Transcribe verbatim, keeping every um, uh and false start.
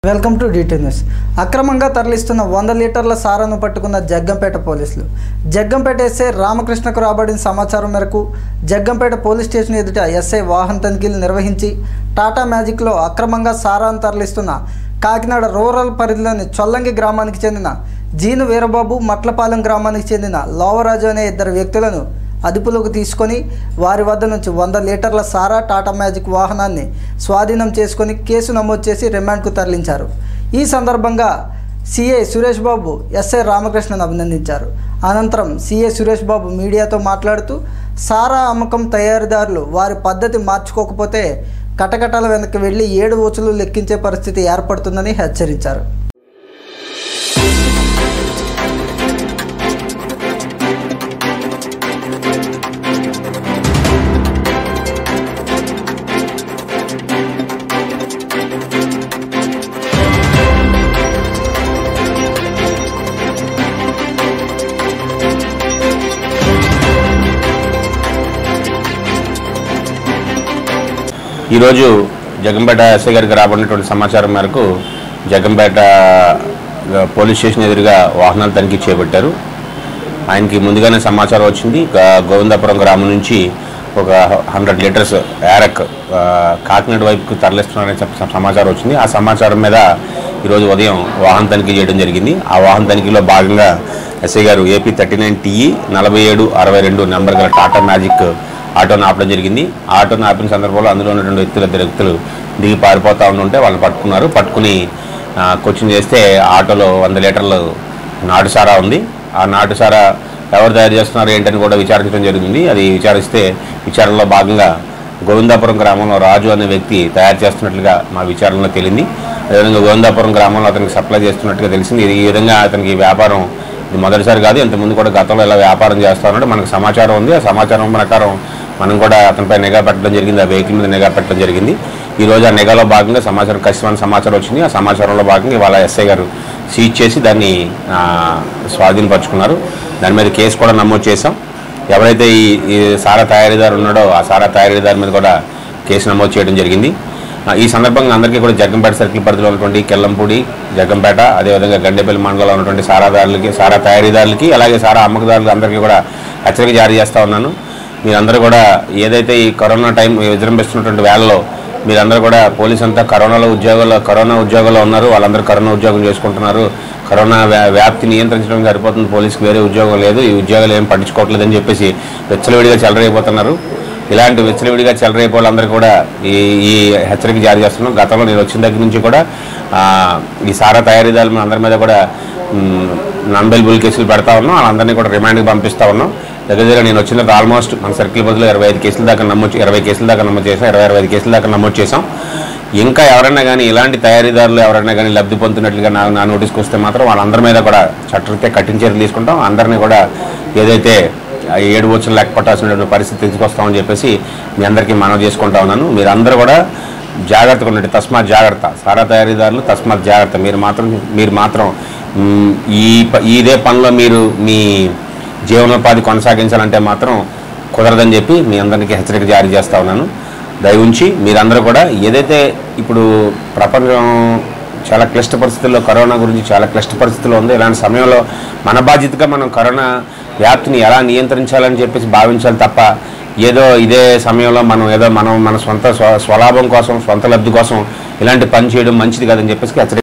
Welcome to DT news. అక్రమంగా తరలిస్తున్న వంద లీటర్ల సారాను పట్టుకున్న జగ్గంపేట పోలీసులు. జగ్గంపేట ఎస్ఐ రామకృష్ణకు రాబడిన సమాచారం మేరకు జగ్గంపేట పోలీస్ స్టేషన్ ఎదుట ఎస్ఐ వాహన తనిఖీలు నిర్వహించి టాటా మ్యాజిక్లో అక్రమంగా సారాను తరలిస్తున్న కాకినాడ రూరల్ పరిధిలోని చొల్లంగి గ్రామానికి చెందిన జీను వీరబాబు, మట్లపాలెం గ్రామానికి చెందిన లోవరాజు అనే ఇద్దరు వ్యక్తులను అదుపులోకి తీసుకొని వారి వద్ద నుంచి వంద లీటర్ల సారా టాటా మ్యాజిక్ వాహనాన్ని స్వాధీనం చేసుకొని కేసు నమోదు చేసి రిమాండ్కు తరలించారు. ఈ సందర్భంగా సిఐ సురేష్ బాబు ఎస్ఐ రామకృష్ణను అభినందించారు. అనంతరం సిఐ సురేష్ బాబు మీడియాతో మాట్లాడుతూ సారా అమ్మకం తయారీదారులు వారి పద్ధతి మార్చుకోకపోతే కటకటాల వెనక్కి వెళ్లి ఏడు ఊచలు లెక్కించే పరిస్థితి ఏర్పడుతుందని హెచ్చరించారు. ఈరోజు జగ్గంపేట ఎస్ఐ గారికి రాబడినటువంటి సమాచారం మేరకు జగ్గంపేట పోలీస్ స్టేషన్ ఎదురుగా వాహనాలు తనిఖీ చేపట్టారు. ఆయనకి ముందుగానే సమాచారం వచ్చింది. గోవిందాపురం గ్రామం నుంచి ఒక హండ్రెడ్ లీటర్స్ యారక్ కాకినాడ వైపుకు తరలిస్తున్నారనే సమాచారం వచ్చింది. ఆ సమాచారం మీద ఈరోజు ఉదయం వాహన తనిఖీ చేయడం జరిగింది. ఆ వాహన తనిఖీలో భాగంగా ఎస్ఐ గారు ఏపీ థర్టీ నైన్ టీఈ నలభై ఏడు అరవై రెండు నెంబర్ గల టాటా మ్యాజిక్ ఆటోను ఆపడం జరిగింది. ఆ ఆటోను ఆపిన సందర్భంలో అందులో ఉన్నటువంటి వ్యక్తులు ఇద్దరు వ్యక్తులు దిగి పారిపోతూ ఉంటుంటే వాళ్ళని పట్టుకున్నారు. పట్టుకుని క్వశ్చన్ చేస్తే ఆటోలో వంద లీటర్లు నాటుసారా ఉంది. ఆ నాటుసారా ఎవరు తయారు చేస్తున్నారు ఏంటని కూడా విచారించడం జరిగింది. అది విచారిస్తే విచారణలో భాగంగా గోవిందాపురం గ్రామంలో రాజు అనే వ్యక్తి తయారు చేస్తున్నట్లుగా మా విచారణలో తేలింది. అదేవిధంగా గోవిందాపురం గ్రామంలో అతనికి సప్లై చేస్తున్నట్టుగా తెలిసింది. ఈ విధంగా అతనికి వ్యాపారం ఇది మొదటిసారి కాదు, ఇంతకుముందు కూడా గతంలో ఇలా వ్యాపారం చేస్తూ ఉన్నాడు. మనకు సమాచారం ఉంది. ఆ సమాచారం ప్రకారం మనం కూడా అతనిపై నిఘా పెట్టడం జరిగింది. ఆ వెహికల్ మీద నిఘా పెట్టడం జరిగింది. ఈరోజు ఆ నిఘాలో భాగంగా సమాచారం ఖచ్చితమైన సమాచారం వచ్చింది. ఆ సమాచారంలో భాగంగా ఇవాళ ఎస్ఐ గారు సీజ్ చేసి దాన్ని స్వాధీనపరుచుకున్నారు. దాని మీద కేసు కూడా నమోదు చేశాం. ఎవరైతే ఈ ఈ సారా తయారీదారు ఉన్నాడో ఆ సారా తయారీదారు మీద కూడా కేసు నమోదు చేయడం జరిగింది. ఈ సందర్భంగా అందరికీ కూడా జగ్గంపేట సర్కిల్ పరిధిలో ఉన్నటువంటి కెల్లంపూడి, జగ్గంపేట, అదేవిధంగా గండేపల్లి మండలంలో ఉన్నటువంటి సారాదారులకి, సారా తయారీదారులకి, అలాగే సారా అమ్మకదారులకి అందరికీ కూడా హెచ్చరిక జారీ చేస్తూ ఉన్నాను. మీరందరూ కూడా ఏదైతే ఈ కరోనా టైం విజృంభిస్తున్నటువంటి వేళలో మీరందరూ కూడా పోలీసు అంతా కరోనాలో ఉద్యోగాల్లో కరోనా ఉద్యోగాల్లో ఉన్నారు. వాళ్ళందరూ కరోనా ఉద్యోగం చేసుకుంటున్నారు. కరోనా వ్యాప్తి నియంత్రించడం సరిపోతుంది, పోలీసుకి వేరే ఉద్యోగం లేదు, ఈ ఉద్యోగాలు ఏం పట్టించుకోవట్లేదని చెప్పేసి విచ్చలవిడిగా చెలరైపోతున్నారు. ఇలాంటి విచ్చలవిడిగా చెలరైపోయే వాళ్ళందరూ కూడా ఈ ఈ హెచ్చరిక జారీ చేస్తున్నాం. గతంలో నేను వచ్చిన దగ్గర నుంచి కూడా ఈ సారా తయారీదారులు అందరి మీద కూడా నాన్బెయిలబుల్ కేసులు పెడతా ఉన్నాం. వాళ్ళందరినీ కూడా రిమాండ్కి పంపిస్తూ ఉన్నాం. దగ్గర దగ్గర నేను వచ్చిన ఆల్మోస్ట్ మన సర్కిల్ బదులు ఇరవై ఐదు కేసుల దాకా నమోదు ఇరవై కేసుల దాకా నమోదు చేసాం ఇరవై ఇరవై ఐదు కేసుల దాకా నమోదు చేసాం. ఇంకా ఎవరైనా కానీ ఇలాంటి తయారీదారులు ఎవరైనా కానీ లబ్ధి పొందుతున్నట్లుగా నా నా నోటీస్కి వస్తే మాత్రం వాళ్ళందరి మీద కూడా చట్టరీత్యా కఠిన చర్యలు తీసుకుంటాం. అందరినీ కూడా ఏదైతే ఏడు వచ్చలు లెక్క పట్టాల్సిన పరిస్థితి తీసుకొస్తామని చెప్పేసి మీ అందరికీ మనవి చేసుకుంటా ఉన్నాను. మీరందరూ కూడా జాగ్రత్తగా ఉండండి. తస్మాత్ జాగ్రత్త. సారా తయారీదారులు తస్మాత్ జాగ్రత్త. మీరు మాత్రం మీరు మాత్రం ఈ ఇదే పనిలో మీరు మీ జీవనోపాధి కొనసాగించాలంటే మాత్రం కుదరదని చెప్పి మీ అందరికీ హెచ్చరిక జారీ చేస్తూ ఉన్నాను. దయవుంచి మీరందరూ కూడా ఏదైతే ఇప్పుడు ప్రపంచం చాలా క్లిష్ట పరిస్థితుల్లో కరోనా గురించి చాలా క్లిష్ట పరిస్థితుల్లో ఉంది. ఇలాంటి సమయంలో మన బాధ్యతగా మనం కరోనా వ్యాప్తిని ఎలా నియంత్రించాలని చెప్పేసి భావించాలి తప్ప ఏదో ఇదే సమయంలో మనం ఏదో మనం మన సొంత స్వలాభం కోసం, సొంత లబ్ధి కోసం ఇలాంటి పని చేయడం మంచిది కాదని చెప్పేసి హెచ్చరిక